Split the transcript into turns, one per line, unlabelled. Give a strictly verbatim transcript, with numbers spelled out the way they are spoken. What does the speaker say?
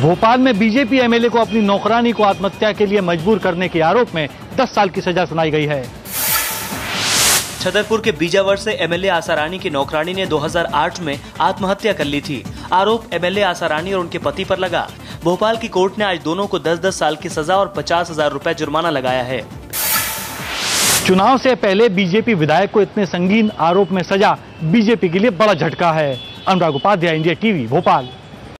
भोपाल में BJP MLA को अपनी नौकरानी को आत्महत्या के लिए मजबूर करने के आरोप में दस साल की सजा सुनाई गई है।
छतरपुर के बीजावर से एमएलए आसारानी की नौकरानी ने दो हज़ार आठ में आत्महत्या कर ली थी। आरोप एमएलए आसारानी और उनके पति पर लगा। भोपाल की कोर्ट ने आज दोनों को दस दस साल की सजा और पचास हजार रुपए जुर्माना लगाया है।
चुनाव से पहले बीजेपी विधायक को इतने संगीन आरोप में सजा बीजेपी के लिए बड़ा झटका है। Anurag Upadhyay, India TV, Bhopal.